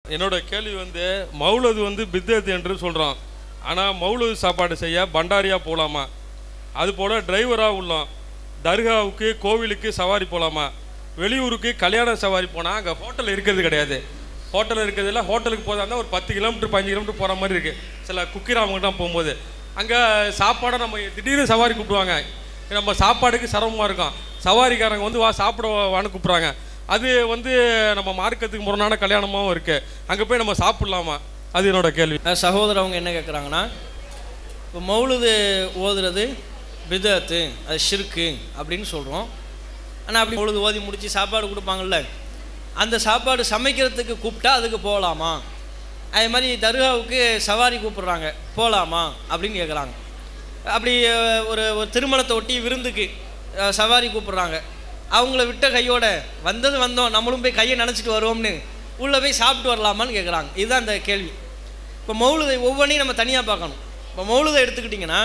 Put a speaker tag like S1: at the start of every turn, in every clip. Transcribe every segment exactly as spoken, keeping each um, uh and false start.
S1: என்னோட கேள்வி வந்து மௌலது வந்து பித்தத் என்று சொல்கிறோம். ஆனால் மௌலது சாப்பாடு செய்ய பண்டாரியாக போகலாமா? அதுபோல் டிரைவராக உள்ளோம். தர்காவுக்கு கோவிலுக்கு சவாரி போகலாமா? வெளியூருக்கு கல்யாண சவாரி போனால் அங்கே ஹோட்டல் இருக்கிறது கிடையாது. ஹோட்டல் இருக்கிறதுல ஹோட்டலுக்கு போதால் ஒரு பத்து கிலோமீட்டர் பதினஞ்சு கிலோமீட்டர் போகிற மாதிரி இருக்குது. சில குக்கிராமங்கிட்ட போகும்போது அங்கே சாப்பாடை நம்ம திடீர்னு சவாரி கூப்பிடுவாங்க. நம்ம சாப்பாடுக்கு சிரமமாக இருக்கும். சவாரிக்காரங்க வந்து வா சாப்பிட வான்னு கூப்பிட்றாங்க. அது வந்து நம்ம மார்க்கத்துக்கு முரணான கல்யாணமாகவும் இருக்குது. அங்கே போய் நம்ம சாப்பிட்லாமா? அது என்னோட கேள்வி.
S2: சகோதரர் அவங்க என்ன கேட்குறாங்கன்னா, இப்போ மௌலுது ஓதுறது பிதத்து, அது ஷிர்க்கு அப்படின்னு சொல்கிறோம். ஆனால் அப்படி மௌலுது ஓதி முடித்து சாப்பாடு கொடுப்பாங்கள்ல, அந்த சாப்பாடு சமைக்கிறதுக்கு கூப்பிட்டா அதுக்கு போகலாமா? அதே மாதிரி தர்காவுக்கு சவாரி கூப்பிட்றாங்க, போகலாமா அப்படின்னு கேட்குறாங்க. அப்படி ஒரு ஒரு திருமணத்தை ஒட்டி விருந்துக்கு சவாரி கூப்பிட்றாங்க, அவங்கள விட்ட கையோட வந்தது வந்தோம் நம்மளும் போய் கையை நினச்சிட்டு வருவோம்னு உள்ளே போய் சாப்பிட்டு வரலாமான்னு கேட்குறாங்க. இதுதான் அந்த கேள்வி. இப்போ மௌலுதை ஒவ்வொன்றையும் நம்ம தனியாக பார்க்கணும். இப்போ மௌலுதை எடுத்துக்கிட்டிங்கன்னா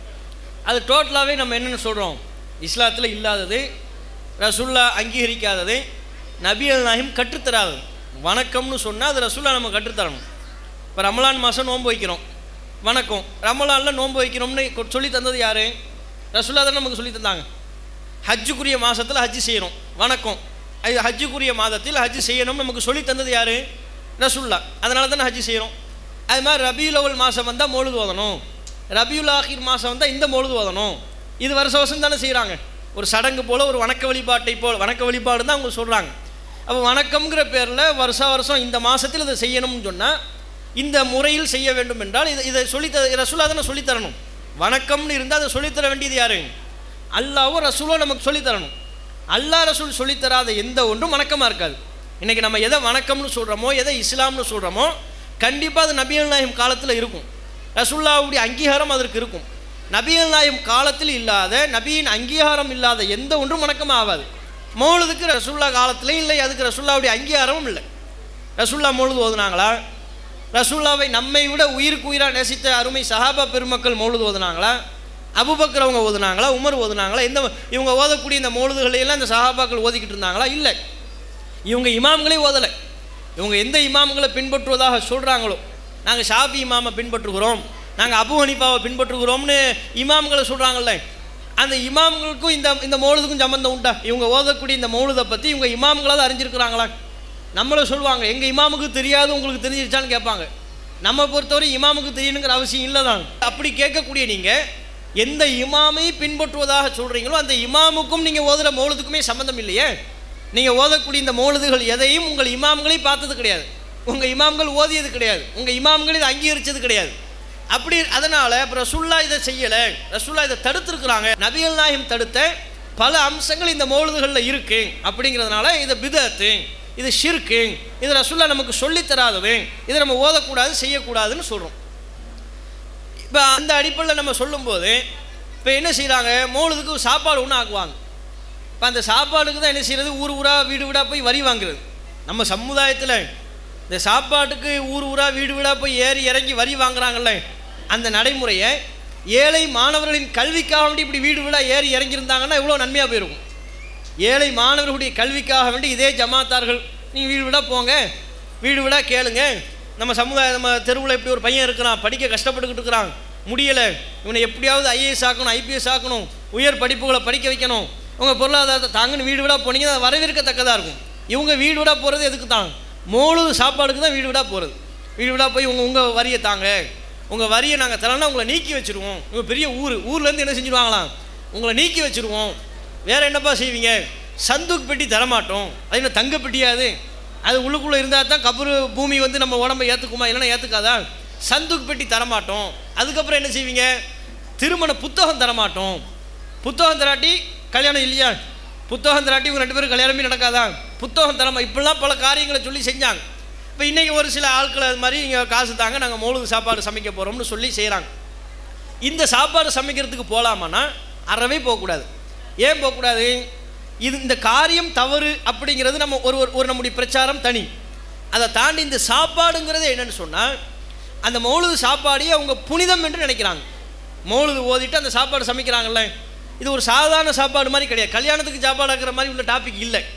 S2: அது டோட்டலாகவே நம்ம என்னென்னு சொல்கிறோம், இஸ்லாத்தில் இல்லாதது, ரசுல்லா அங்கீகரிக்காதது, நபியல் நாயும் கற்றுத்தராது. வணக்கம்னு சொன்னால் அது ரசுல்லா நம்ம கற்றுத்தரணும். இப்போ ரமலான் மாதம் நோன்பு வைக்கிறோம், வணக்கம். ரமலானில் நோன்பு வைக்கிறோம்னு சொல்லி தந்தது யார்? ரசுல்லா தான் நமக்கு சொல்லி தந்தாங்க. ஹஜ்ஜுக்குரிய மாதத்தில் ஹஜ்ஜு செய்யணும், வணக்கம். அது ஹஜ்ஜுக்குரிய மாதத்தில் ஹஜ்ஜு செய்யணும்னு நமக்கு சொல்லி தந்தது யார்? ரசுல்லா. அதனால தானே ஹஜ்ஜு செய்கிறோம். அது மாதிரி ரபியுல் அவ்வல் மாதம் வந்தால் மௌலுது ஓதணும், ரபியுல் ஆஹிர் மாதம் வந்தால் இந்த மௌலுது ஓதணும். இது வருஷ வருஷம் தானே செய்கிறாங்க. ஒரு சடங்கு போல், ஒரு வணக்க வழிபாட்டை போல், வணக்க வழிபாடு தான் அவங்க சொல்கிறாங்க. அப்போ வணக்கம்ங்கிற பேரில் வருஷ வருஷம் இந்த மாதத்தில் இதை செய்யணும்னு சொன்னால் இந்த முறையில் செய்ய வேண்டும் என்றால் இதை இதை சொல்லித்த ரசூலா தானே சொல்லித்தரணும். வணக்கம்னு இருந்தால் அதை சொல்லித்தர வேண்டியது யாரு? அல்லாவும் ரசூலும் நமக்கு சொல்லித்தரணும். அல்லா ரசூல் சொல்லித்தராத எந்த ஒன்றும் வணக்கமாக இருக்காது. இன்றைக்கி நம்ம எதை வணக்கம்னு சொல்கிறோமோ, எதை இஸ்லாம்னு சொல்கிறோமோ, கண்டிப்பாக அது நபிகள் நாயகம் காலத்தில் இருக்கும். ரசூல்லாவுடைய அங்கீகாரம் அதற்கு இருக்கும். நபிகள் நாயகம் காலத்தில் இல்லாத, நபியின் அங்கீகாரம் இல்லாத எந்த ஒன்றும் வணக்கமாக ஆகாது. மௌலுதுக்கு ரசூல்லா காலத்திலையும் இல்லை, அதுக்கு ரசூல்லாவுடைய அங்கீகாரமும் இல்லை. ரசூல்லா மௌலுது ஓதுனாங்களா? ரசூல்லாவை நம்மை விட உயிருக்கு உயிராக நேசித்த அருமை சஹாபா பெருமக்கள் மௌலுது ஓதுனாங்களா? அபூபக்கர் அவங்க ஓதுனாங்களா? உமர் ஓதுனாங்களா? இந்த இவங்க ஓதக்கூடிய இந்த மௌலுதுகளையெல்லாம் இந்த சஹாபாக்கள் ஓதிக்கிட்டு இருந்தாங்களா? இல்லை. இவங்க இமாம்களே ஓதலை. இவங்க எந்த இமாம்களை பின்பற்றுவதாக சொல்கிறாங்களோ, நாங்கள் ஷாஃபி இமாமை பின்பற்றுகிறோம், நாங்கள் அபு ஹனீஃபாவை பின்பற்றுகிறோம்னு இமாம்களை சொல்கிறாங்கல்ல, அந்த இமாம்களுக்கும் இந்த இந்த மௌலுதுக்கும் சம்பந்தம் உண்டா? இவங்க ஓதக்கூடிய இந்த மௌலுதை பற்றி இவங்க இமாம்களாவது அறிஞ்சிருக்கிறாங்களா? நம்மளை சொல்லுவாங்க, எங்கள் இமாமுக்கு தெரியாது உங்களுக்கு தெரிஞ்சிருச்சான்னு கேட்பாங்க. நம்ம பொறுத்தவரை இமாமுக்கு தெரியணுங்கிற அவசியம் இல்லை தான். அப்படி கேட்கக்கூடிய நீங்கள் எந்த இமாமை பின்பற்றுவதாக சொல்கிறீங்களோ அந்த இமாமுக்கும் நீங்கள் ஓதுகிற மௌலுதுக்குமே சம்மந்தம் இல்லையே. நீங்கள் ஓதக்கூடிய இந்த மௌலுதுகள் எதையும் உங்கள் இமாம்களை பார்த்தது கிடையாது, உங்கள் இமாம்கள் ஓதியது கிடையாது, உங்கள் இமாம்கள் இதை அங்கீகரித்தது கிடையாது. அப்படி அதனால் இப்போ ரசூல்லா இதை செய்யலை, ரசூல்லா இதை தடுத்துருக்குறாங்க. நபிகள் நாயகம் தடுத்த பல அம்சங்கள் இந்த மௌலுதுகளில் இருக்குது. அப்படிங்கிறதுனால இதை பிதத்து, இது ஷிர்க்கு, இது ரசூல்லா நமக்கு சொல்லித்தராதது, இதை நம்ம ஓதக்கூடாது, செய்யக்கூடாதுன்னு சொல்கிறோம். இப்போ அந்த அடிப்படையில் நம்ம சொல்லும்போது இப்போ என்ன செய்கிறாங்க, மௌலுதுக்கு சாப்பாடு ஒன்று ஆக்குவாங்க. இப்போ அந்த சாப்பாடுக்கு தான் என்ன செய்கிறது, ஊர் ஊராக வீடு வீடாக போய் வரி வாங்குறது. நம்ம சமுதாயத்தில் இந்த சாப்பாட்டுக்கு ஊர் ஊராக வீடு வீடாக போய் ஏறி இறங்கி வரி வாங்குறாங்கல்ல, அந்த நடைமுறையை ஏழை மாணவர்களின் கல்விக்காக வேண்டி இப்படி வீடு வீடாக ஏறி இறங்கியிருந்தாங்கன்னா எவ்வளோ நன்மையாக போயிருக்கும். ஏழை மாணவர்களுடைய கல்விக்காக வேண்டி இதே ஜமாத்தார்கள் நீங்கள் வீடு வீடாக போங்க, வீடு வீடாக கேளுங்க, நம்ம சமுதாய நம்ம தெருவில் இப்படி ஒரு பையன் இருக்கிறான், படிக்க கஷ்டப்பட்டுக்கிட்டு இருக்கிறான், முடியலை, இவனை எப்படியாவது ஐஏஎஸ் ஆக்கணும், ஐபிஎஸ் ஆக்கணும், உயர் படிப்புகளை படிக்க வைக்கணும், உங்கள் பொருளாதாரத்தை தாங்கன்னு வீடு வீடாக போனீங்க, அது வரவேற்கத்தக்கதாக இருக்கும். இவங்க வீடு வீடாக போகிறது எதுக்கு தான்? மௌலுது சாப்பாடுக்கு தான் வீடு வீடாக போகிறது. வீடு வீடாக போய் உங்கள் உங்கள் வரியை தாங்க, உங்கள் வரியை நாங்கள் தரலன்னா உங்களை நீக்கி வச்சுருவோம். இவங்க பெரிய ஊர், ஊர்லேருந்து என்ன செஞ்சுருவாங்களாம், உங்களை நீக்கி வச்சுருவோம். வேறு என்னப்பா செய்வீங்க? சந்துக்கு பெட்டி தரமாட்டோம். அது என்ன தங்க பெட்டியாது? அது உள்ளுக்குள்ளே இருந்தால் தான் கபரு பூமி வந்து நம்ம உடம்பை ஏற்றுக்குமா, இல்லைன்னா ஏற்றுக்காதா? சந்துக்கு பெட்டி தரமாட்டோம். அதுக்கப்புறம் என்ன செய்வீங்க? திருமண புத்தகம் தரமாட்டோம். புத்தகம் தராட்டி கல்யாணம் இல்லையா? புத்தகம் தராட்டி இவங்க ரெண்டு பேரும் கல்யாணமே நடக்காதான்? புத்தகம் தரமா, இப்படிலாம் பல காரியங்களை சொல்லி செஞ்சாங்க. இப்போ இன்றைக்கி ஒரு சில ஆட்கள் அது மாதிரி இங்கே காசு தாங்க, நாங்கள் மௌலுது சாப்பாடு சமைக்க போகிறோம்னு சொல்லி செய்கிறாங்க. இந்த சாப்பாடு சமைக்கிறதுக்கு போகலாமான்னா அறவே போகக்கூடாது. ஏன் போகக்கூடாது? இது இந்த காரியம் தவறு அப்படிங்கிறது நம்ம ஒரு ஒரு நம்முடைய பிரச்சாரம் தனி. அதை தாண்டி இந்த சாப்பாடுங்கிறது என்னென்னு சொன்னால், அந்த மௌலுது சாப்பாடையே அவங்க புனிதம் என்று நினைக்கிறாங்க. மௌலுது ஓதிட்டு அந்த சாப்பாடு சமைக்கிறாங்கல்ல, இது ஒரு சாதாரண சாப்பாடு மாதிரி கிடையாது. கல்யாணத்துக்கு சாப்பாடு ஆக்கிற மாதிரி உள்ள டாபிக் இல்லை.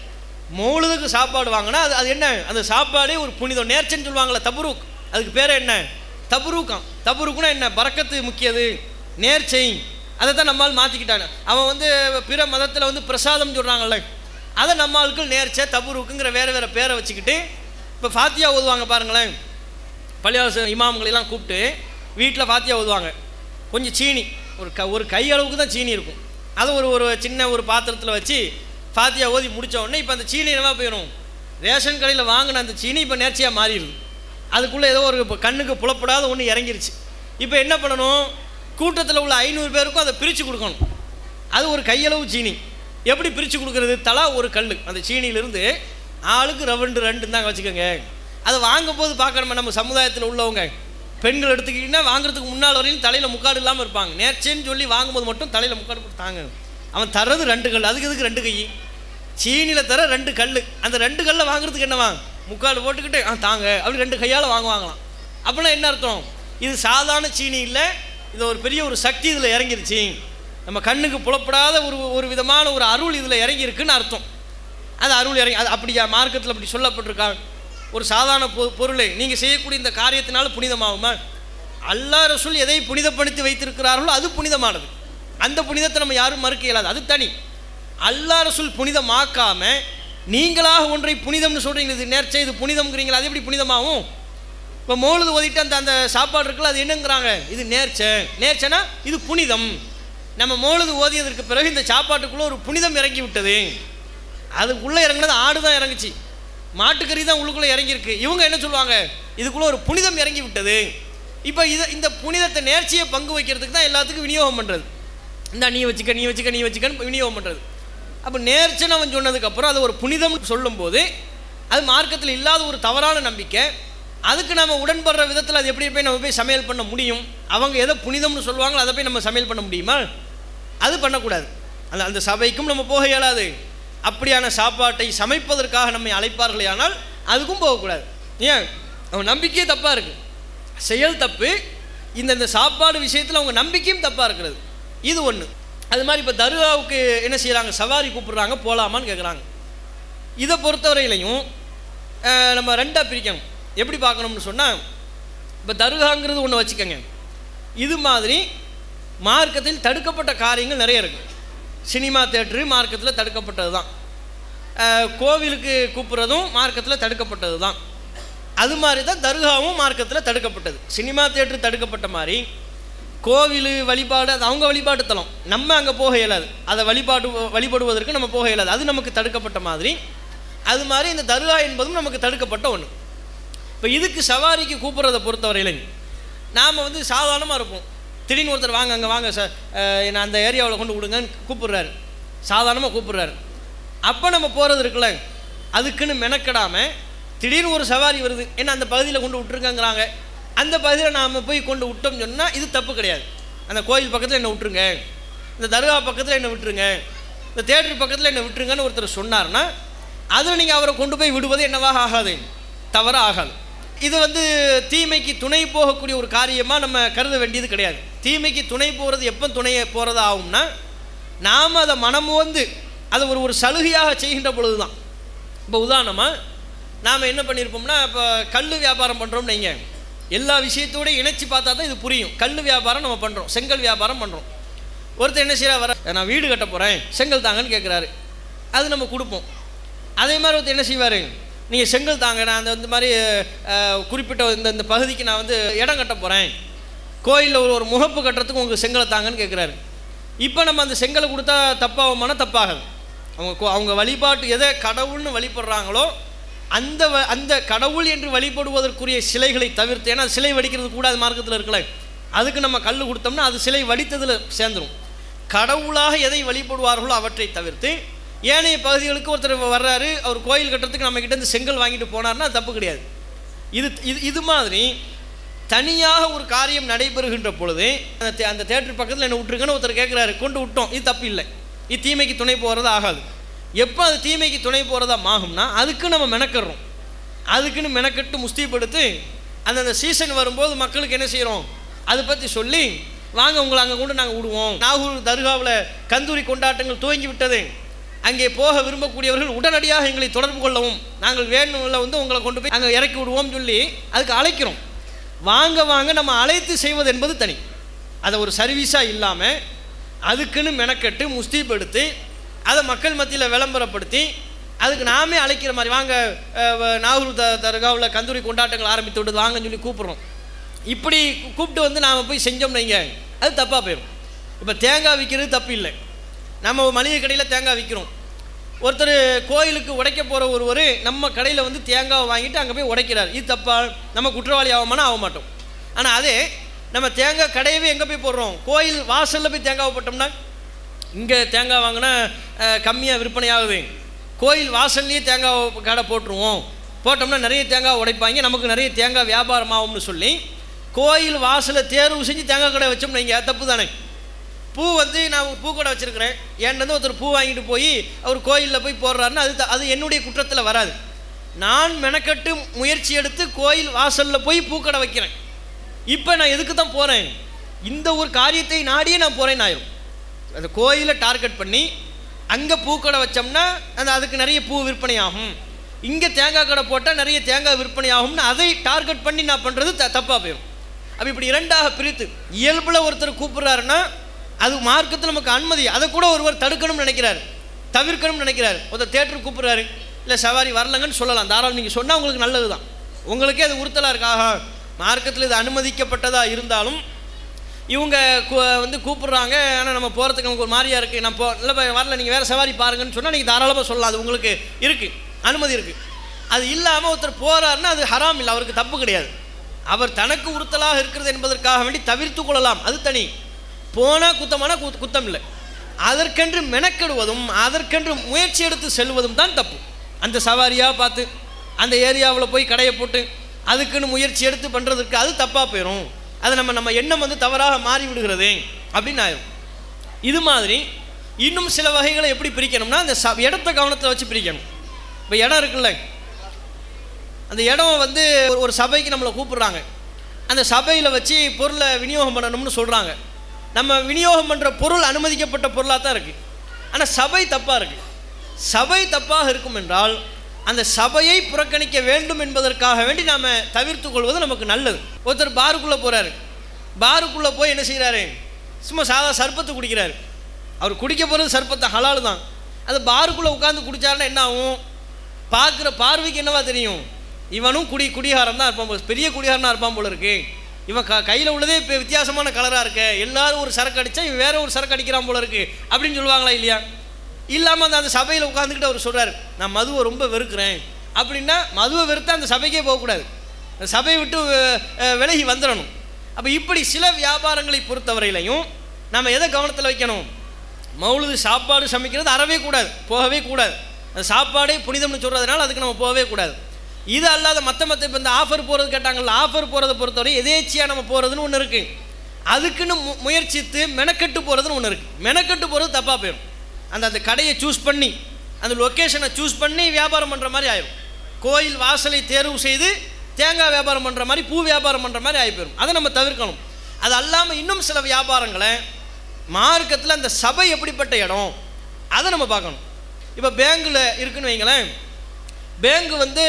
S2: மௌலுதுக்கு சாப்பாடு வாங்கினா அது அது என்ன, அந்த சாப்பாடே ஒரு புனிதம். நேர்ச்சன்னு சொல்லுவாங்களே தபுரூக், அதுக்கு பேர் என்ன, தபுரூக்கம். தபுரூக்குனா என்ன, பரக்கத்து முக்கியது, நேர்ச்சை. அதை தான் நம்மால் மாற்றிக்கிட்டாங்க. அவன் வந்து பிற மதத்தில் வந்து பிரசாதம் சொல்கிறாங்கல்ல, அதை நம்ம ஆட்கள் நேர்ச்சை தபுரூக்குங்கிற வேறு வேறு பேரை வச்சுக்கிட்டு இப்போ ஃபாத்தியா ஓதுவாங்க பாருங்களேன். பள்ளிவாச இமாம்களெல்லாம் கூப்பிட்டு வீட்டில் ஃபாத்தியா ஓதுவாங்க. கொஞ்சம் சீனி, ஒரு க ஒரு கை அளவுக்கு தான் சீனி இருக்கும். அதை ஒரு ஒரு சின்ன ஒரு பாத்திரத்தில் வச்சு ஃபாத்தியா ஓதி முடித்த உடனே இப்போ அந்த சீனி என்னவா போயிடும், ரேஷன் கடையில் வாங்கின அந்த சீனி இப்போ நேர்ச்சியாக மாறிடுது. அதுக்குள்ளே ஏதோ ஒரு இப்போ கண்ணுக்கு புலப்படாத ஒன்று இறங்கிருச்சு. இப்போ என்ன பண்ணணும், கூட்டத்தில் உள்ள ஐநூறு பேருக்கும் அதை பிரித்து கொடுக்கணும். அது ஒரு கையளவு சீனி. எப்படி பிரித்து கொடுக்குறது, தலா ஒரு கல் அந்த சீனியிலிருந்து ஆளுக்கு ரெண்டு ரெண்டு தாங்க வச்சுக்கோங்க. அதை வாங்கும் போது பார்க்கணுமா, நம்ம சமுதாயத்தில் உள்ளவங்க பெண்கள் எடுத்துக்கிட்டிங்கன்னா வாங்குறதுக்கு முன்னால் வரையும் தலையில் முக்காடு இல்லாமல் இருப்பாங்க. நேர்ச்சேன்னு சொல்லி வாங்கும்போது மட்டும் தலையில் முக்காடு போட்டு தாங்க. அவன் தர்றது ரெண்டு கல், அதுக்கு எதுக்கு ரெண்டு கை, சீனியில் தர ரெண்டு கல், அந்த ரெண்டு கல்லை வாங்குறதுக்கு என்னவா முக்காடு போட்டுக்கிட்டு ஆ தாங்க அப்படி ரெண்டு கையால் வாங்குவாங்களாம். அப்படின்னா என்ன அர்த்தம், இது சாதாரண சீனி இல்லை, இது ஒரு பெரிய ஒரு சக்தி இதில் இறங்கிருச்சு, நம்ம கண்ணுக்கு புலப்படாத ஒரு ஒரு விதமான ஒரு அருள் இதில் இறங்கியிருக்குன்னு அர்த்தம். அது அருள் இறங்கி அது அப்படியா மார்க்கத்தில் அப்படி சொல்லப்பட்டிருக்காங்க. ஒரு சாதாரண பொ பொருளை நீங்கள் செய்யக்கூடிய இந்த காரியத்தினால புனிதமாகுமா, அல்லாஹ் ரசூல் எதை புனிதப்படுத்தி வைத்திருக்கிறார்களோ அது புனிதமானது. அந்த புனிதத்தை நம்ம யாரும் மறுக்க இயலாது, அது தனி. அல்லாஹ் ரசூல் புனிதமாக்காம நீங்களாக ஒன்றை புனிதம்னு சொல்கிறீங்க, இது நேர்ச்சை இது புனிதம்ங்கிறீங்களா, அது எப்படி புனிதமாகும்? இப்போ மௌலுது ஓதிட்டு அந்த அந்த சாப்பாடு இருக்குல்ல, அது என்னங்கிறாங்க, இது நேர்ச்சை. நேர்ச்சைனா இது புனிதம். நம்ம மௌலுது ஓதியதற்கு பிறகு இந்த சாப்பாட்டுக்குள்ளே ஒரு புனிதம் இறங்கி விட்டது. அதுக்குள்ளே இறங்கினது ஆடு தான் இறங்குச்சு, மாட்டுக்கறி தான் உள்ளுக்குள்ளே இறங்கியிருக்கு. இவங்க என்ன சொல்லுவாங்க, இதுக்குள்ளே ஒரு புனிதம் இறங்கி விட்டது. இப்போ இதை இந்த புனிதத்தை நேர்ச்சியை பங்கு வைக்கிறதுக்கு தான் எல்லாத்துக்கும் விநியோகம் பண்ணுறது. இந்த நீ வச்சுக்க நீ வச்சுக்க நீ வச்சுக்கன்னு விநியோகம் பண்ணுறது. அப்போ நேர்ச்சனை அவன் சொன்னதுக்கப்புறம் அதை ஒரு புனிதம் சொல்லும்போது அது மார்க்கத்தில் இல்லாத ஒரு தவறான நம்பிக்கை. அதுக்கு நம்ம உடன்படுற விதத்தில் அது எப்படி போய் நம்ம போய் சமையல் பண்ண முடியும்? அவங்க எதை புனிதம்னு சொல்லுவாங்களோ அதை போய் நம்ம சமையல் பண்ண முடியுமா? அது பண்ணக்கூடாது. அந்த அந்த சபைக்கும் நம்ம போக இயலாது. அப்படியான சாப்பாட்டை சமைப்பதற்காக நம்மை அழைப்பார்களே ஆனால் அதுக்கும் போகக்கூடாது. ஏன், அவங்க நம்பிக்கையே தப்பாக இருக்குது, செயல் தப்பு. இந்த இந்த சாப்பாடு விஷயத்தில் அவங்க நம்பிக்கையும் தப்பாக இருக்கிறது. இது ஒன்று. அது மாதிரி இப்போ தர்காவுக்கு என்ன செய்கிறாங்க, சவாரி கூப்பிட்றாங்க, போகலாமான்னு கேட்குறாங்க. இதை பொறுத்தவரையிலையும் நம்ம ரெண்டாக பிரிக்கணும். எப்படி பார்க்கணும்னு சொன்னால், இப்போ தர்காங்கிறது ஒன்று வச்சுக்கோங்க. இது மாதிரி மார்க்கத்தில் தடுக்கப்பட்ட காரியங்கள் நிறைய இருக்குது. சினிமா தேட்டரு மார்க்கத்தில் தடுக்கப்பட்டது தான். கோவிலுக்கு கூப்பிட்றதும் மார்க்கத்தில் தடுக்கப்பட்டது தான். அது மாதிரி தான் தர்காவும் மார்க்கத்தில் தடுக்கப்பட்டது. சினிமா தேட்டரு தடுக்கப்பட்ட மாதிரி கோவில் வழிபாடு அது அவங்க வழிபாட்டு தலம், நம்ம அங்கே போக இயலாது. அதை வழிபாடு வழிபடுவதற்கு நம்ம போக இயலாது, அது நமக்கு தடுக்கப்பட்ட மாதிரி. அது மாதிரி இந்த தர்கா என்பதும் நமக்கு தடுக்கப்பட்ட ஒன்று. இப்போ இதுக்கு சவாரிக்கு கூப்பிட்றதை பொறுத்தவரையிலும் நாம் வந்து சாதாரணமாக இருப்போம். திடீர்னு ஒருத்தர் வாங்க அங்கே வாங்க சார் நான் அந்த ஏரியாவில் கொண்டு விடுங்கன்னு கூப்பிட்றாரு, சாதாரணமாக கூப்பிட்றாரு. அப்போ நம்ம போகிறது இருக்குல்ல, அதுக்குன்னு மெனக்கெடாமல் திடீர்னு ஒரு சவாரி வருது, ஏன்னா அந்த பகுதியில் கொண்டு விட்டுருக்கங்கிறாங்க, அந்த பகுதியில் நாம் போய் கொண்டு விட்டோம்னு சொன்னால் இது தப்பு கிடையாது. அந்த கோயில் பக்கத்தில் என்னை விட்டுருங்க, இந்த தர்கா பக்கத்தில் என்னை விட்டுருங்க, இந்த தேட்டர் பக்கத்தில் என்னை விட்டுருங்கன்னு ஒருத்தர் சொன்னார்னா அதில் நீங்கள் அவரை கொண்டு போய் விடுவது என்னவாக ஆகாது, தவறாக ஆகாது. இது வந்து தீமைக்கு துணை போகக்கூடிய ஒரு காரியமாக நம்ம கருத வேண்டியது கிடையாது. தீமைக்கு துணை போகிறது எப்போ துணையை போகிறதா ஆகும்னா, நாம் அதை மனம் வந்து அதை ஒரு ஒரு சலுகையாக செய்கின்ற பொழுது தான். இப்போ உதாரணமாக நாம் என்ன பண்ணியிருப்போம்னா, இப்போ கல் வியாபாரம் பண்ணுறோம்னு வைங்க, எல்லா விஷயத்தோடு இணைச்சி பார்த்தா தான் இது புரியும். கல் வியாபாரம் நம்ம பண்ணுறோம், செங்கல் வியாபாரம் பண்ணுறோம். ஒருத்தர் என்ன செய்யறா, வர நான் வீடு கட்ட போகிறேன் செங்கல் தாங்கன்னு கேட்குறாரு, அது நம்ம கொடுப்போம். அதே மாதிரி ஒருத்தர் என்ன செய்வார், நீங்கள் செங்கல் தாங்க, நான் அந்த இந்த மாதிரி குறிப்பிட்ட இந்த இந்த பகுதிக்கு நான் வந்து இடம் கட்ட போகிறேன், கோயிலில் ஒரு ஒரு முகப்பு கட்டுறதுக்கு உங்களுக்கு செங்கலை தாங்கன்னு கேட்குறாரு. இப்போ நம்ம அந்த செங்கலை கொடுத்தா தப்பாகுமானா தப்பாகாது. அவங்க அவங்க வழிபாட்டு எதை கடவுள்னு வழிபடுறாங்களோ அந்த வ அந்த கடவுள் என்று வழிபடுவதற்குரிய சிலைகளை தவிர்த்து, ஏன்னா சிலை வடிக்கிறது கூடாது மார்க்கத்தில் இருக்கல, அதுக்கு நம்ம கல் கொடுத்தோம்னா அது சிலை வடித்ததில் சேர்ந்துடும். கடவுளாக எதை வழிபடுவார்களோ அவற்றை தவிர்த்து ஏனைய பகுதிகளுக்கு ஒருத்தர் வர்றாரு, அவர் கோயில் கட்டுறதுக்கு நம்மக்கிட்ட இருந்து செங்கல் வாங்கிட்டு போனார்னா தப்பு கிடையாது. இது இது இது மாதிரி தனியாக ஒரு காரியம் நடைபெறுகின்ற பொழுது அந்த அந்த தேட்டர் பக்கத்தில் என்ன விட்டுருக்குன்னு ஒருத்தர் கேட்குறாரு, கொண்டு விட்டோம், இது தப்பு இல்லை, இது தீமைக்கு துணை போகிறது ஆகாது. எப்போ அது தீமைக்கு துணை போகிறதா ஆகும்னா அதுக்கு நம்ம மெனக்கடுறோம். அதுக்குன்னு மெனக்கட்டு முஸ்தீப்படுத்து அந்தந்த சீசன் வரும்போது மக்களுக்கு என்ன செய்கிறோம் அதை பற்றி சொல்லி, வாங்க உங்களை அங்கே கொண்டு நாங்கள் விடுவோம். நாகூர் தர்காவில் கந்தூரி கொண்டாட்டங்கள் துவங்கி விட்டது, அங்கே போக விரும்பக்கூடியவர்கள் உடனடியாக எங்களை தொடர்பு கொள்ளவும், நாங்கள் வேணும்ல வந்து உங்களை கொண்டு போய் அங்கே இறக்கி விடுவோம் சொல்லி அதுக்கு அழைக்கிறோம். வாங்க வாங்க நம்ம அழைத்து செய்வது என்பது தனி. அதை ஒரு சர்வீஸாக இல்லாமல் அதுக்குன்னு மெனக்கெட்டு முஸ்தீப் எடுத்து அதை மக்கள் மத்தியில் விளம்பரப்படுத்தி அதுக்கு நாமே அழைக்கிற மாதிரி, வாங்க நாகூர் த தர்காவில் கந்தூரி கொண்டாட்டங்கள் ஆரம்பித்து விடுது வாங்கன்னு சொல்லி கூப்பிட்றோம். இப்படி கூப்பிட்டு வந்து நாம் போய் செஞ்சோம்னு வைங்க, அது தப்பாக போயிடும். இப்போ தேங்காய் விற்கிறது தப்பு இல்லை. நம்ம மளிகை கடையில் தேங்காய் விற்கிறோம். ஒருத்தர் கோயிலுக்கு உடைக்க போகிற ஒருவர் நம்ம கடையில் வந்து தேங்காவை வாங்கிட்டு அங்கே போய் உடைக்கிறார். இது தப்பா? நம்ம குற்றவாளி ஆகாமனா ஆக மாட்டோம். ஆனால் அதே நம்ம தேங்காய் கடையவே எங்கே போய் போடுறோம்? கோயில் வாசலில் போய் தேங்காவை போட்டோம்னா, இங்கே தேங்காய் வாங்கினா கம்மியாக விற்பனை ஆகுது, கோயில் வாசல்லையே தேங்காய் கடை போட்டுருவோம், போட்டோம்னா நிறைய தேங்காய் உடைப்பாங்க, நமக்கு நிறைய தேங்காய் வியாபாரம் ஆகும்னு சொல்லி கோயில் வாசலை தேர்வு செஞ்சு தேங்காய் கடை வச்சோம்னா இங்கே தப்பு தானே. பூ வந்து நான் ஒரு பூ கடை வச்சுருக்கிறேன், என்கிட்ட ஒருத்தர் பூ வாங்கிட்டு போய் அவர் கோயிலில் போய் போடுறாருன்னா அது அது என்னுடைய குற்றத்தில் வராது. நான் மெனக்கட்டு முயற்சி எடுத்து கோயில் வாசலில் போய் பூக்கடை வைக்கிறேன். இப்போ நான் எதுக்கு தான் போகிறேன்? இந்த ஒரு காரியத்தை நாடியே நான் போகிறேன்னு ஆயிரும். அந்த கோயிலை டார்கெட் பண்ணி அங்கே பூக்கடை வச்சோம்னா அந்த அதுக்கு நிறைய பூ விற்பனை ஆகும், இங்கே தேங்காய் கடை போட்டால் நிறைய தேங்காய் விற்பனை ஆகும்னு அதை டார்கெட் பண்ணி நான் பண்ணுறது த தப்பாக போயிடும். அப்போ இப்படி இரண்டாக பிரித்து இயல்பில் ஒருத்தர் கூப்பிட்றாருன்னா அது மார்க்கத்தில் நமக்கு அனுமதி. அதை கூட ஒருவர் தடுக்கணும்னு நினைக்கிறார், தவிர்க்கணும்னு நினைக்கிறார். ஒருத்தர் தேட்டருக்கு கூப்பிட்றாரு, இல்லை சவாரி வரலங்கன்னு சொல்லலாம், தாராளம் நீங்கள் சொன்னால் உங்களுக்கு நல்லது தான். உங்களுக்கே அது உறுத்தலாக இருக்காக மார்க்கத்தில் இது அனுமதிக்கப்பட்டதாக இருந்தாலும் இவங்க வந்து கூப்பிட்றாங்க, ஆனால் நம்ம போகிறதுக்கு நமக்கு ஒரு மாதிரியாக இருக்குது, நான் போ இல்லை வரல நீங்கள் வேறு சவாரி பாருங்கன்னு சொன்னால் நீங்கள் தாராளமாக சொல்லலாம், அது உங்களுக்கு இருக்குது, அனுமதி இருக்குது. அது இல்லாமல் ஒருத்தர் போகிறாருன்னா அது ஹராம் இல்லை, அவருக்கு தப்பு கிடையாது. அவர் தனக்கு உறுத்தலாக இருக்கிறது என்பதற்காக வேண்டி தவிர்த்து கொள்ளலாம், அது தனி. போனால் குத்தமான கு குத்தம் இல்லை. அதற்கென்று மெனக்கெடுவதும் அதற்கென்று முயற்சி எடுத்து செல்வதும் தான் தப்பு. அந்த சவாரியாக பார்த்து அந்த ஏரியாவில் போய் கடையை போட்டு அதுக்குன்னு முயற்சி எடுத்து பண்ணுறதுக்கு அது தப்பாக போயிடும். அது நம்ம நம்ம எண்ணம் வந்து தவறாக மாறி விடுகிறது அப்படின்னு ஆயிரும். இது மாதிரி இன்னும் சில வகைகளை எப்படி பிரிக்கணும்னா அந்த ச இடத்த கவனத்தில் வச்சு பிரிக்கணும். இப்போ இடம் இருக்குல்ல, அந்த இடம் வந்து ஒரு சபைக்கு நம்மளை கூப்பிட்றாங்க, அந்த சபையில் வச்சு பொருளை விநியோகம் பண்ணணும்னு சொல்கிறாங்க. நம்ம விநியோகம் பண்ணுற பொருள் அனுமதிக்கப்பட்ட பொருளாக தான் இருக்குது, ஆனால் சபை தப்பாக இருக்குது. சபை தப்பாக இருக்கும் என்றால் அந்த சபையை புறக்கணிக்க வேண்டும் என்பதற்காக வேண்டி நாம் தவிர்த்து கொள்வது நமக்கு நல்லது. ஒருத்தர் பாருக்குள்ளே போகிறாரு, பாருக்குள்ளே போய் என்ன செய்கிறாரு, சும்மா சாதா சர்பத்தை குடிக்கிறாரு. அவர் குடிக்க போகிறது சர்பத்தை ஹலால் தான். அது பாருக்குள்ளே உட்காந்து குடித்தாருன்னா என்ன ஆகும்? பார்க்குற பார்வைக்கு என்னவா தெரியும், இவனும் குடி குடிகாரம் தான் இருப்பான் போல, பெரிய குடிகாரனாக இருப்பான் போல இருக்கு, இவன் க கையில் உள்ளதே இப்போ வித்தியாசமான கலராக இருக்கு, எல்லாரும் ஒரு சரக்கு அடித்தா இவன் வேற ஒரு சரக்கு அடிக்கிறான் போல இருக்குது அப்படின்னு சொல்லுவாங்களா இல்லையா? இல்லாமல் அந்த அந்த சபையில் உட்காந்துக்கிட்டு அவர் சொல்கிறார், நான் மதுவை ரொம்ப வெறுக்கிறேன் அப்படின்னா மதுவை வெறுத்தா அந்த சபைக்கே போகக்கூடாது, அந்த சபையை விட்டு விலகி வந்துடணும். அப்போ இப்படி சில வியாபாரங்களை பொறுத்தவரையிலையும் நம்ம எதை கவனத்தில் வைக்கணும்? மௌலுது சாப்பாடு சமைக்கிறது அறவே கூடாது, போகவே கூடாது. அந்த சாப்பாடே புனிதம்னு சொல்கிறதுனால அதுக்கு நம்ம போகவே கூடாது. இது அல்லாத மற்ற மற்ற இப்போ இந்த ஆஃபர் போகிறது கேட்டாங்கல்ல, ஆஃபர் போகிறத பொறுத்தவரை எதேச்சியாக நம்ம போகிறதுன்னு ஒன்று இருக்குது, அதுக்குன்னு மு முயற்சித்து மெனக்கெட்டு போகிறதுன்னு ஒன்று இருக்குது. மெனக்கெட்டு போகிறது தப்பாக போயிடும். அந்த அந்த கடையை சூஸ் பண்ணி அந்த லொக்கேஷனை சூஸ் பண்ணி வியாபாரம் பண்ணுற மாதிரி ஆயிடும். கோயில் வாசலை தேர்வு செய்து தேங்காய் வியாபாரம் பண்ணுற மாதிரி பூ வியாபாரம் பண்ணுற மாதிரி ஆகி போயிடும். அதை நம்ம தவிர்க்கணும். அது அல்லாமல் இன்னும் சில வியாபாரங்களை மார்க்கத்தில் அந்த சபை எப்படிப்பட்ட இடம் அதை நம்ம பார்க்கணும். இப்போ பேங்கில் இருக்குன்னு வைங்களேன், பேங்கு வந்து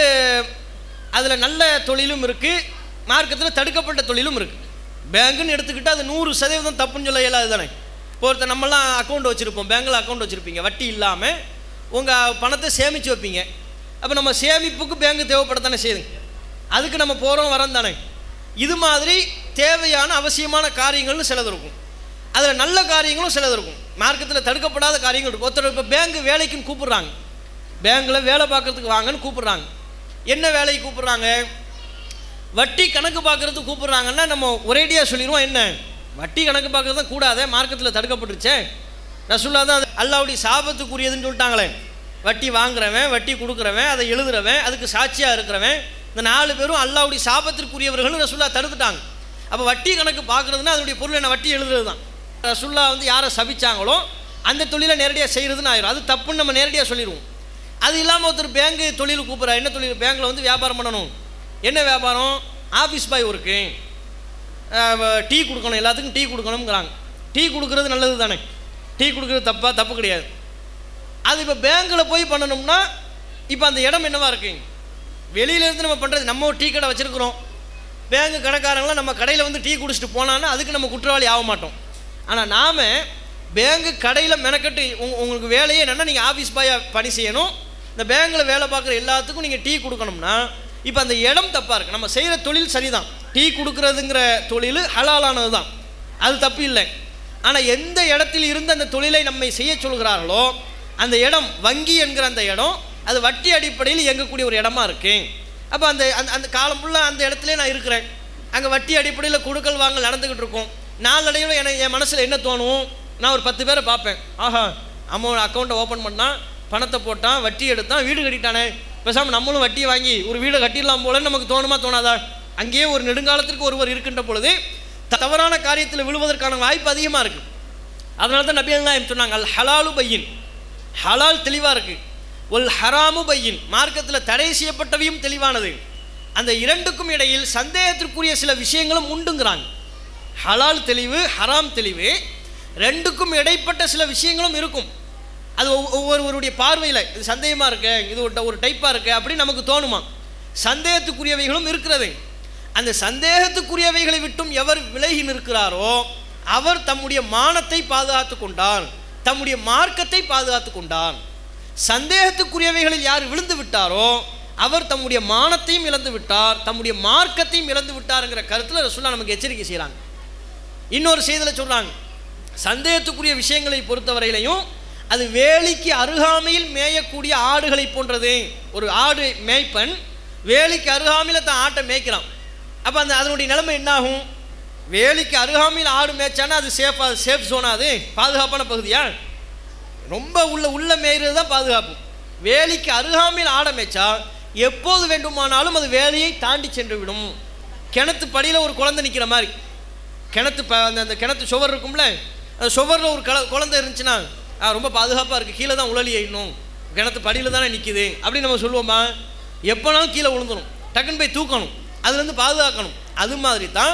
S2: அதில் நல்ல தொழிலும் இருக்குது, மார்க்கத்தில் தடுக்கப்பட்ட தொழிலும் இருக்குது. பேங்குன்னு எடுத்துக்கிட்டால் அது நூறு சதவீதம் தப்புன்னு சொல்ல இயலாது தானே. இப்போ ஒருத்தர் நம்மலாம் அக்கௌண்ட் வச்சுருப்போம், பேங்கில் அக்கௌண்ட் வச்சுருப்பீங்க, வட்டி இல்லாமல் உங்கள் பணத்தை சேமித்து வைப்பீங்க. அப்போ நம்ம சேமிப்புக்கு பேங்கு தேவைப்படத்தானே செய்யுது, அதுக்கு நம்ம போகிறோம் வரோம் தானே. இது மாதிரி தேவையான அவசியமான காரியங்கள்னு சிலது இருக்கும், அதில் நல்ல காரியங்களும் சிலது இருக்கும், மார்க்கத்தில் தடுக்கப்படாத காரியங்கள் இருக்கும். ஒருத்தர் இப்போ பேங்கு வேலைக்குன்னு கூப்பிட்றாங்க, பேங்கில் வேலை பார்க்குறதுக்கு வாங்கன்னு கூப்பிட்றாங்க. என்ன வேலைக்கு கூப்பிட்றாங்க? வட்டி கணக்கு பார்க்குறதுக்கு கூப்பிட்றாங்கன்னா நம்ம ஒரேடியாக சொல்லிடுவோம், என்ன வட்டி கணக்கு பார்க்குறது தான் கூடாதே, மார்க்கத்தில் தடுக்கப்பட்டுருச்சே. ரசூலுல்லாஹ் தான் அல்லாஹ்வுடைய சாபத்துக்குரியதுன்னு சொல்லிட்டாங்களே. வட்டி வாங்குறவன், வட்டி கொடுக்குறவன், அதை எழுதுறவன், அதுக்கு சாட்சியாக இருக்கிறவன், இந்த நாலு பேரும் அல்லாஹ்வுடைய சாபத்திற்குரியவர்கள்னு ரசூலுல்லாஹ் தடுத்துட்டாங்க. அப்போ வட்டி கணக்கு பார்க்குறதுன்னா அதனுடைய பொருள் என்ன, வட்டி எழுதுறது தான். ரசூலுல்லாஹ் வந்து யாரை சபிச்சாங்களோ அந்த தொழிலை நேரடியாக செய்கிறதுன்னு ஆயிரும், அது தப்புன்னு நம்ம நேரடியாக சொல்லிடுவோம். அது இல்லாமல் ஒருத்தர் பேங்கு தொழில் கூப்பிட்றா, என்ன தொழில், பேங்கில் வந்து வியாபாரம் பண்ணணும். என்ன வியாபாரம்? ஆஃபீஸ் பாய் ஒர்க்கு, டீ கொடுக்கணும், எல்லாத்துக்கும் டீ கொடுக்கணுங்கிறாங்க. டீ கொடுக்குறது நல்லது தானே, டீ கொடுக்குறது தப்பா? தப்பு கிடையாது. அது இப்போ பேங்கில் போய் பண்ணணும்னா இப்போ அந்த இடம் என்னவா இருக்கு? வெளியிலேருந்து நம்ம பண்ணுறது, நம்ம ஒரு டீ கடை வச்சுருக்குறோம், பேங்கு கடைக்காரங்களாம் நம்ம கடையில் வந்து டீ குடிச்சிட்டு போனான்னா அதுக்கு நம்ம குற்றவாளி ஆக மாட்டோம். ஆனால் நாம் பேங்கு கடையில் மெனக்கட்டு உங்களுக்கு வேலையே என்னென்னா நீங்கள் ஆஃபீஸ் பாயாக பணி செய்யணும், இந்த பேங்கில் வேலை பார்க்குற எல்லாத்துக்கும் நீங்கள் டீ கொடுக்கணும்னா இப்போ அந்த இடம் தப்பாக இருக்குது. நம்ம செய்கிற தொழில் சரிதான், டீ கொடுக்குறதுங்கிற தொழில் ஹலாலானது தான், அது தப்பு இல்லை. ஆனால் எந்த இடத்தில் இருந்து அந்த தொழிலை நம்மை செய்ய சொல்கிறார்களோ அந்த இடம், வங்கி என்கிற அந்த இடம், அது வட்டி அடிப்படையில் இயங்கக்கூடிய ஒரு இடமா இருக்கு. அப்போ அந்த அந்த அந்த காலம் ஃபுல்லாக அந்த இடத்துல நான் இருக்கிறேன், அங்கே வட்டி அடிப்படையில் கொடுக்கல் வாங்கல் நடந்துக்கிட்டு இருக்கோம். நாளடைவில் எனக்கு என் மனசில் என்ன தோணும், நான் ஒரு பத்து பேரை பார்ப்பேன், ஆஹா அமௌண்ட் அக்கௌண்ட்டை ஓப்பன் பண்ணால் பணத்தை போட்டான், வட்டி எடுத்தான், வீடு கட்டிட்டானே, பேசாமல் நம்மளும் வட்டியை வாங்கி ஒரு வீடை கட்டிடலாம் போலன்னு நமக்கு தோணுமா தோணாதா? அங்கேயே ஒரு நெடுங்காலத்திற்கு ஒருவர் இருக்கின்ற பொழுது தவறான காரியத்தில் விழுவதற்கான வாய்ப்பு அதிகமாக இருக்குது. அதனால தான் நபி அல்லாஹ் சொன்னாங்க, அல் ஹலாலு பையின், ஹலால் தெளிவாக இருக்குது, ஒல் ஹராமு பையின், மார்க்கத்தில் தடை செய்யப்பட்டவையும் தெளிவானது. அந்த இரண்டுக்கும் இடையில் சந்தேகத்திற்குரிய சில விஷயங்களும் உண்டுங்கிறாங்க. ஹலால் தெளிவு, ஹராம் தெளிவு, ரெண்டுக்கும் இடைப்பட்ட சில விஷயங்களும் இருக்கும். அது ஒவ்வொருவருடைய பார்வையில் இது சந்தேகமாக இருக்கு, இது ஒரு டைப்பாக இருக்குது அப்படின்னு நமக்கு தோணுமா? சந்தேகத்துக்குரியவைகளும் இருக்கிறது. அந்த சந்தேகத்துக்குரியவைகளை விட்டும் எவர் விலகி நிற்கிறாரோ அவர் தம்முடைய மானத்தை பாதுகாத்து கொண்டார், தம்முடைய மார்க்கத்தை பாதுகாத்து கொண்டார். சந்தேகத்துக்குரியவைகளில் யார் விழுந்து விட்டாரோ அவர் தம்முடைய மானத்தையும் இழந்து விட்டார், தம்முடைய மார்க்கத்தையும் இழந்து விட்டாருங்கிற கருத்தில் ரசூலுல்லாஹ் நமக்கு எச்சரிக்கை செய்கிறாங்க. இன்னொரு செய்தியில் சொல்கிறாங்க, சந்தேகத்துக்குரிய விஷயங்களை பொறுத்தவரையிலையும் அது வேலிக்கு அருகாமையில் மேயக்கூடிய ஆடுகளை போன்றது. ஒரு ஆடு மேய்ப்பன் வேலிக்கு அருகாமையில் தான் ஆட்டை மேய்க்கிறான். அப்போ அந்த அதனுடைய நிலைமை என்னாகும்? வேலிக்கு அருகாமையில் ஆடு மேய்ச்சானா அது சேஃபாக, சேஃப் ஜோனா, அது பாதுகாப்பான பகுதியா? ரொம்ப உள்ள உள்ள மேய்கிறது தான் பாதுகாப்பு. வேலிக்கு அருகாமையில் ஆடை மேய்ச்சா எப்போது வேண்டுமானாலும் அது வேலையை தாண்டி சென்று விடும். கிணத்து படியில் ஒரு குழந்தை நிற்கிற மாதிரி, கிணத்து ப அந்த அந்த கிணத்து சுவர் இருக்கும்ல, அந்த சுவரில் ஒரு கல குழந்தை இருந்துச்சுன்னா ரொம்ப பாதுகாப்பாக இருக்குது, கீழே தான் உழலி ஆயிடணும், கிணத்து படியில் தானே நிற்கிது அப்படின்னு நம்ம சொல்லுவோமா? எப்போனாலும் கீழே விழுந்துடும், டக்குன்னு போய் தூக்கணும், அதுலேருந்து பாதுகாக்கணும். அது மாதிரி தான்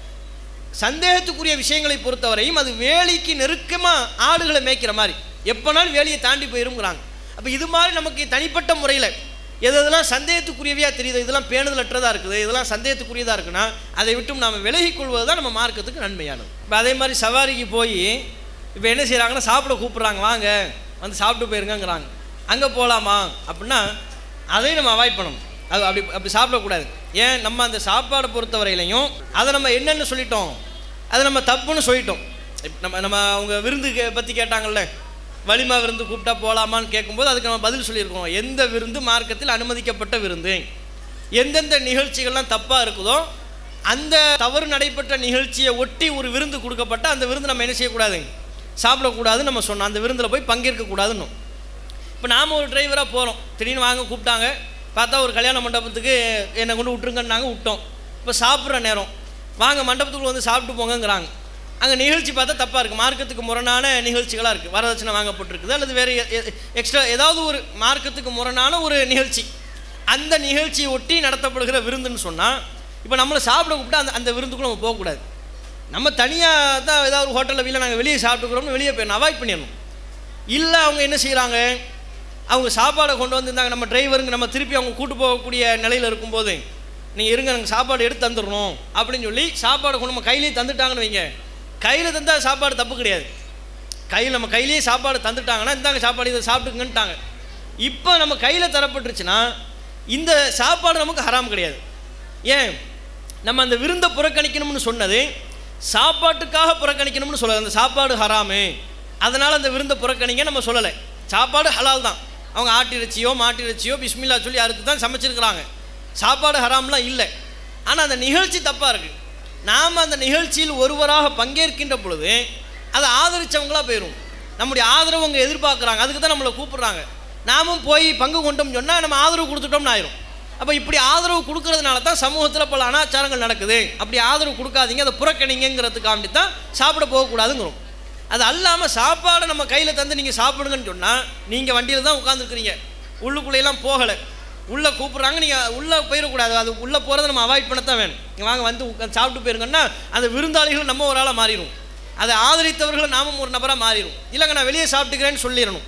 S2: சந்தேகத்துக்குரிய விஷயங்களை பொறுத்தவரையும் அது வேலிக்கு நெருக்கமாக ஆடுகளை மேய்க்கிற மாதிரி எப்போனாலும் வேலியை தாண்டி போயிருங்கிறாங்க. அப்போ இது மாதிரி நமக்கு தனிப்பட்ட முறையில் எது எதெல்லாம் சந்தேகத்துக்குரியவையாக தெரியுது, இதெல்லாம் பேணுதலற்றதாக இருக்குது, இதெல்லாம் சந்தேகத்துக்குரியதாக இருக்குன்னா அதை விட்டும் நாம் விலகிக் கொள்வது தான் நம்ம மார்க்கத்துக்கு நன்மையானது. இப்போ அதே மாதிரி சவாரிக்கு போய் இப்போ என்ன செய்கிறாங்கன்னா சாப்பிட கூப்பிட்றாங்க, வாங்க வந்து சாப்பிட்டு போயிருங்கிறாங்க, அங்கே போகலாமா அப்படின்னா அதையும் நம்ம அவாய்ட் பண்ணணும். அது அப்படி அப்படி சாப்பிடக்கூடாது. ஏன்? நம்ம அந்த சாப்பாடை பொறுத்த வரையிலையும் அதை நம்ம என்னென்னு சொல்லிட்டோம், அதை நம்ம தப்புன்னு சொல்லிட்டோம். நம்ம நம்ம அவங்க விருந்து பற்றி கேட்டாங்கல்ல, வலிமா விருந்து கூப்பிட்டா போகலாமான்னு கேட்கும்போது அதுக்கு நம்ம பதில் சொல்லியிருக்கோம், எந்த விருந்து மார்க்கத்தில் அனுமதிக்கப்பட்ட விருந்து, எந்தெந்த நிகழ்ச்சிகள்லாம் தப்பாக இருக்குதோ அந்த தவறு நடைபெற்ற நிகழ்ச்சியை ஒட்டி ஒரு விருந்து கொடுக்கப்பட்ட அந்த விருந்து நம்ம என்ன செய்யக்கூடாது, சாப்பிடக்கூடாதுன்னு நம்ம சொன்னோம், அந்த விருந்தில் போய் பங்கேற்கக்கூடாதுன்னு. இப்போ நாம் ஒரு டிரைவராக போகிறோம், திடீர்னு வாங்க கூப்பிட்டாங்க, பார்த்தா ஒரு கல்யாண மண்டபத்துக்கு என்னை கொண்டு விட்டுருங்கன்னாங்க, விட்டோம். இப்போ சாப்பிட்ற நேரம் வாங்க மண்டபத்துக்குள்ளே வந்து சாப்பிட்டு போங்கங்கிறாங்க. அங்கே நிகழ்ச்சி பார்த்தா தப்பாக இருக்குது, மார்க்கத்துக்கு முரணான நிகழ்ச்சிகளாக இருக்குது, வரதட்சணை வாங்கப்பட்டிருக்குது அல்லது வேறு எக்ஸ்ட்ரா ஏதாவது ஒரு மார்க்கத்துக்கு முரணான ஒரு நிகழ்ச்சி, அந்த நிகழ்ச்சியை ஒட்டி நடத்தப்படுகிற விருந்துன்னு சொன்னால் இப்போ நம்மளை சாப்பிட கூப்பிட்டா அந்த அந்த விருந்துக்குள்ள நம்ம போகக்கூடாது. நம்ம தனியாக தான் ஏதாவது ஒரு ஹோட்டலில் வீட்டில் நாங்கள் வெளியே சாப்பிட்டுக்கிறோம்னு வெளியே போயிடணும், அவாய்ட் பண்ணிடணும். இல்லை அவங்க என்ன செய்கிறாங்க, அவங்க சாப்பாடை கொண்டு வந்திருந்தாங்க, நம்ம டிரைவருங்க நம்ம திருப்பி அவங்க கூட்டு போகக்கூடிய நிலையில் இருக்கும்போது நீங்கள் இருங்க நாங்கள் சாப்பாடு எடுத்து தந்துடணும் அப்படின்னு சொல்லி சாப்பாடை கொண்டு நம்ம கையிலேயே தந்துட்டாங்கன்னு வைங்க, கையில் தந்தால் சாப்பாடு தப்பு கிடையாது, கையில் நம்ம கையிலேயே சாப்பாடு தந்துட்டாங்கன்னா இந்தாங்க சாப்பாடு இதை சாப்பிட்டுங்கன்ட்டாங்க. இப்போ நம்ம கையில் தரப்பட்டுருச்சுன்னா இந்த சாப்பாடு நமக்கு ஹராம் கிடையாது. ஏன்? நம்ம அந்த விருந்தை புறக்கணிக்கணும்னு சொன்னது சாப்பாட்டுக்காக புறக்கணிக்கணும்னு சொல்லலை, அந்த சாப்பாடு ஹராமு அதனால் அந்த விருந்தை புறக்கணிங்க நம்ம சொல்லலை, சாப்பாடு ஹலால் தான். அவங்க ஆட்டிறைச்சியோ மாட்டிறைச்சியோ பிஸ்மில்லா சொல்லி அறுத்து தான் சமைச்சிருக்கிறாங்க, சாப்பாடு ஹராம்லாம் இல்லை. ஆனால் அந்த நிகழ்ச்சி தப்பாக இருக்குது. நாம் அந்த நிகழ்ச்சியில் ஒருவராக பங்கேற்கின்ற பொழுது அதை ஆதரித்தவங்களாக போயிடும், நம்முடைய ஆதரவு அவங்க எதிர்பார்க்குறாங்க, அதுக்கு தான் நம்மளை கூப்பிட்றாங்க, நாமும் போய் பங்கு கொண்டோம்னு சொன்னால் நம்ம ஆதரவு கொடுத்துட்டோம்னு ஆயிரும். அப்போ இப்படி ஆதரவு கொடுக்கறதுனால தான் சமூகத்தில் பல அனாச்சாரங்கள் நடக்குது. அப்படி ஆதரவு கொடுக்காதீங்க, அதை புறக்கணிங்கிறதுக்காண்டி தான் சாப்பிட போகக்கூடாதுங்கிறோம். அது அல்லாமல் சாப்பாடை நம்ம கையில் தந்து நீங்கள் சாப்பிடுங்கன்னு சொன்னால் நீங்கள் வண்டியில் தான் உட்காந்துருக்குறீங்க, உள்ளுக்குள்ளேயெல்லாம் போகலை, உள்ளே கூப்பிட்றாங்க, நீங்கள் உள்ளே போயிடக்கூடாது, அது உள்ளே போகிறத நம்ம அவாய்ட் பண்ணத்தான் வேணும். நீங்கள் வாங்க வந்து உட்காந்து சாப்பிட்டு போயிருங்கன்னா அந்த விருந்தாளிகள் நம்ம ஒரு ஆளாக மாறிடும், அதை ஆதரித்தவர்கள் நாமும் ஒரு நபராக மாறிடும். இல்லைங்க நான் வெளியே சாப்பிட்டுக்கிறேன்னு சொல்லிடணும்.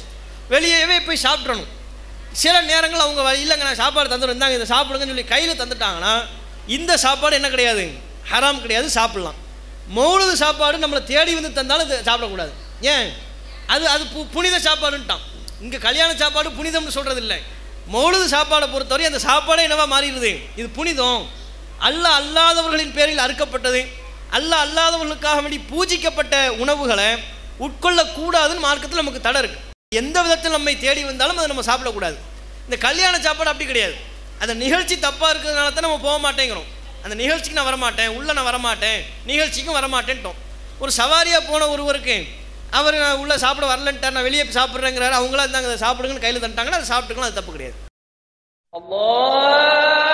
S2: வெளியவே போய் சாப்பிட்றணும். சில நேரங்கள் அவங்க இல்லைங்க நான் சாப்பாடு தந்துடும் இருந்தாங்க இதை சாப்பிடுங்கன்னு சொல்லி கையில் தந்துட்டாங்கன்னா இந்த சாப்பாடு என்ன கிடையாது, ஹராம் கிடையாது, சாப்பிட்லாம். மௌலுது சாப்பாடு நம்மளை தேடி வந்து தந்தாலும் இது சாப்பிடக்கூடாது. ஏன்? அது அது பு புனித சாப்பாடுன்ட்டான். இங்கே கல்யாண சாப்பாடு புனிதம்னு சொல்கிறது இல்லை. மௌலுது சாப்பாடை பொறுத்தவரை அந்த சாப்பாடே என்னவா மாறிடுது, இது புனிதம், அல்லாஹ் அல்லாதவர்களின் பேரில் அறுக்கப்பட்டது, அல்லாஹ் அல்லாதவர்களுக்காக வேண்டி பூஜிக்கப்பட்ட உணவுகளை உட்கொள்ளக்கூடாதுன்னு மார்க்கத்தில் நமக்கு தடை இருக்குது. எந்த விதத்தில் நம்மை தேடி வந்தாலும் அதை நம்ம சாப்பிடக்கூடாது. இந்த கல்யாண சாப்பாடு அப்படி கிடையாது. அந்த நிகழ்ச்சி தப்பாக இருக்கிறதுனால தான் நம்ம போக மாட்டேங்கிறோம். அந்த நிகழ்ச்சிக்கு நான் வரமாட்டேன், உள்ளே நான் வரமாட்டேன், நிகழ்ச்சிக்கும் வரமாட்டேன்ட்டோம். ஒரு சவாரியாக போன ஒருவருக்கு அவர் நான் உள்ளே சாப்பிட வரலன்ட்டார், நான் வெளியே சாப்பிட்றேங்கிறாரு, அவங்களா இருந்தாங்க அதை சாப்பிடுங்கன்னு கையில் தந்துட்டாங்கன்னா அதை சாப்பிட்டுக்கலாம், அது தப்பு கிடையாது. அல்லாஹ்